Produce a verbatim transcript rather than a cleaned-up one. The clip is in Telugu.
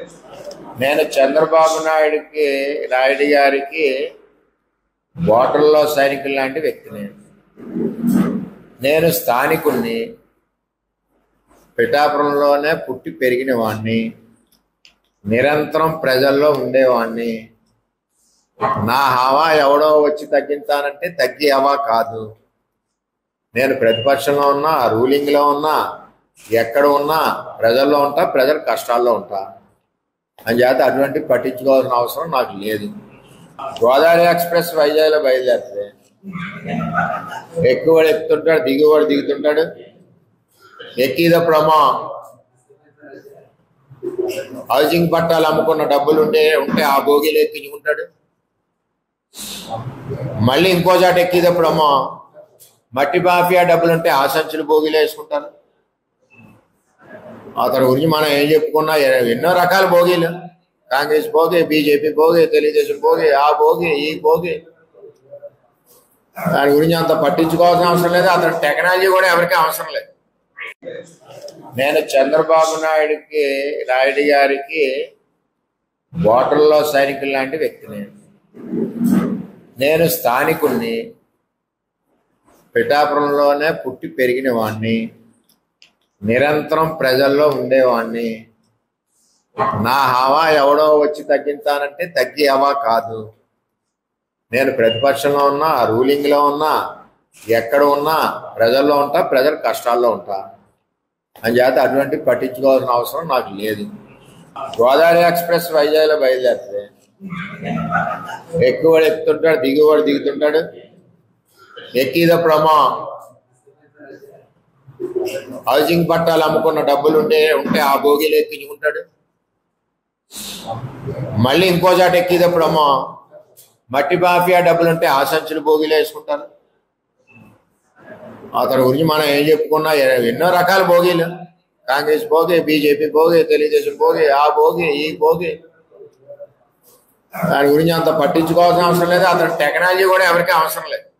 నేను చంద్రబాబు నాయుడికి నాయుడు గారికి బోర్డర్లో సైనికులు లాంటి వ్యక్తిని. నేను స్థానికుణ్ణి, పిఠాపురంలోనే పుట్టి పెరిగిన వాడిని, నిరంతరం ప్రజల్లో ఉండేవాడిని. నా హవా ఎవడో వచ్చి తగ్గించానంటే తగ్గి హవా కాదు. నేను ప్రతిపక్షంలో ఉన్నా, రూలింగ్లో ఉన్నా, ఎక్కడ ఉన్నా ప్రజల్లో ఉంటా, ప్రజల కష్టాల్లో ఉంటా. అని చేత అటువంటి పట్టించుకోవాల్సిన అవసరం నాకు లేదు. గోదావరి ఎక్స్ప్రెస్ వైజాగ్లో బయలుదేరితే ఎక్కువడు ఎక్కుతుంటాడు, దిగువాడు దిగుతుంటాడు. ఎక్కిదప్పుడమ్మా హౌసింగ్ పట్టాలు అమ్ముకున్న డబ్బులు ఉంటే ఉంటే ఆ భోగిలు ఎక్కించుకుంటాడు. మళ్ళీ ఇంకో చాట ఎక్కిదప్పుడమ్మా మట్టి మాఫియా డబ్బులు ఉంటే ఆ సంచులు భోగిలు వేసుకుంటారు. అతని గురించి మనం ఏం చెప్పుకున్నా ఎన్నో రకాల భోగిలు, కాంగ్రెస్ భోగి, బీజేపీ భోగి, తెలుగుదేశం భోగి, ఆ భోగి, ఈ భోగి. దాని గురించి అంత పట్టించుకోవాల్సిన అవసరం లేదు. అతని టెక్నాలజీ కూడా ఎవరికీ అవసరం లేదు. నేను చంద్రబాబు నాయుడికి నాయుడు గారికి బోర్డర్లో సైనికులు లాంటి వ్యక్తిని. నేను స్థానికుణ్ణి, పిఠాపురంలోనే పుట్టి పెరిగిన వాడిని, నిరంతరం ప్రజల్లో ఉండేవాడిని. నా హవా ఎవడో వచ్చి తగ్గించానంటే తగ్గి హవా కాదు. నేను ప్రతిపక్షంలో ఉన్నా, రూలింగ్లో ఉన్నా, ఎక్కడ ఉన్నా ప్రజల్లో ఉంటా, ప్రజల కష్టాల్లో ఉంటా. అని చేత అటువంటి పట్టించుకోవాల్సిన అవసరం నాకు లేదు. గోదావరి ఎక్స్ప్రెస్ వైజాగ్లో బయలుదేరితే ఎక్కువడు ఎక్కుతుంటాడు, దిగువాడు దిగుతుంటాడు. ఎక్కిదప్పుడమ్మా హౌసింగ్ పట్టాలు అమ్ముకున్న డబ్బులు ఉంటే ఉంటే ఆ భోగిలు ఎక్కించుకుంటాడు. మళ్ళీ ఇంకో చాట ఎక్కిదప్పుడమ్మా మట్టి మాఫియా డబ్బులు ఉంటే ఆ సంచులు భోగిలు వేసుకుంటారు. అతని గురించి మనం ఏం చెప్పుకున్నా ఎన్నో రకాల భోగిలు, కాంగ్రెస్ భోగి, బీజేపీ భోగి, తెలుగుదేశం భోగి, ఆ భోగి, ఈ భోగి. దాని గురించి అంత పట్టించుకోవాల్సిన అవసరం లేదు. అతని టెక్నాలజీ కూడా ఎవరికీ అవసరం లేదు.